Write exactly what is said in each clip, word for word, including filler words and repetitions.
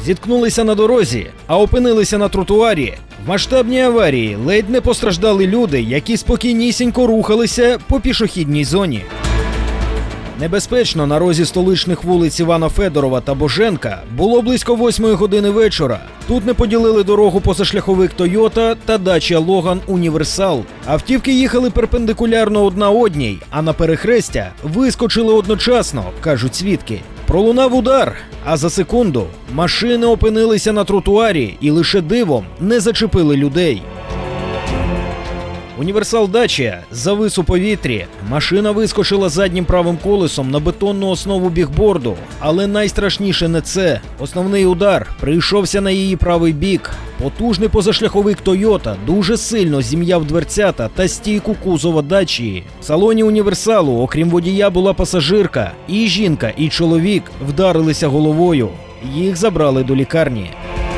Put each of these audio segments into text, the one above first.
зіткнулися на дорозі, а опинилися на тротуарі. В масштабній аварії ледь не постраждали люди, які спокійнісінько рухалися по пішохідній зоні. Небезпечно на розі столичних вулиць Івана Федорова та Боженка було близько восьмої години вечора. Тут не поділили дорогу позашляховик Toyota та Dacia Logan Універсал. Автівки їхали перпендикулярно одна одній, а на перехрестя вискочили одночасно, кажуть свідки. Пролунав удар, а за секунду машини опинилися на тротуарі і лише дивом не зачепили людей. Універсал Dacia завис у повітрі. Машина вискочила заднім правим колесом на бетонну основу бігборду. Але найстрашніше не це. Основний удар прийшовся на її правий бік. Потужний позашляховик Toyota дуже сильно зім'яв дверцята та стійку кузова Дачії. В салоні Універсалу, окрім водія, була пасажирка. І жінка, і чоловік вдарилися головою. Їх забрали до лікарні.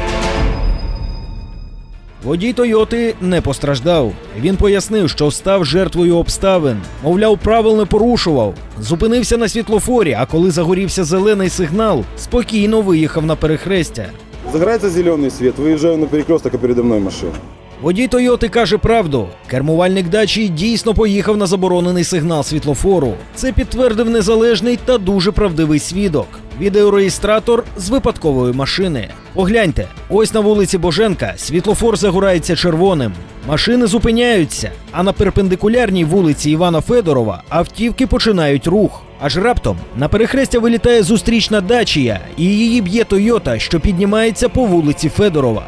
Водій «Тойоти» не постраждав. Він пояснив, що став жертвою обставин. Мовляв, правил не порушував. Зупинився на світлофорі, а коли загорівся зелений сигнал, спокійно виїхав на перехрестя. Загорається зелений світ, виїжджаю на перекресток, а передо мною машина. Водій «Тойоти» каже правду. Кермувальник Дачії дійсно поїхав на заборонений сигнал світлофору. Це підтвердив незалежний та дуже правдивий свідок. Відеореєстратор з випадкової машини. Погляньте, ось на вулиці Боженка світлофор загорається червоним. Машини зупиняються, а на перпендикулярній вулиці Івана Федорова автівки починають рух. Аж раптом на перехрестя вилітає зустрічна Дачія і її б'є «Тойота», що піднімається по вулиці Федорова.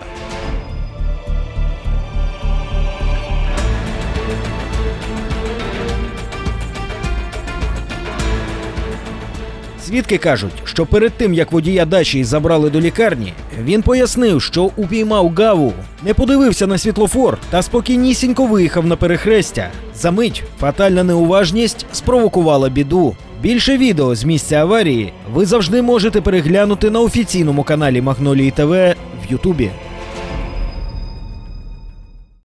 Свідки кажуть, що перед тим, як водія Дачії забрали до лікарні, він пояснив, що упіймав гаву, не подивився на світлофор та спокійнісінько виїхав на перехрестя. Замить фатальна неуважність спровокувала біду. Більше відео з місця аварії ви завжди можете переглянути на офіційному каналі Магнолії ТВ в Ютубі.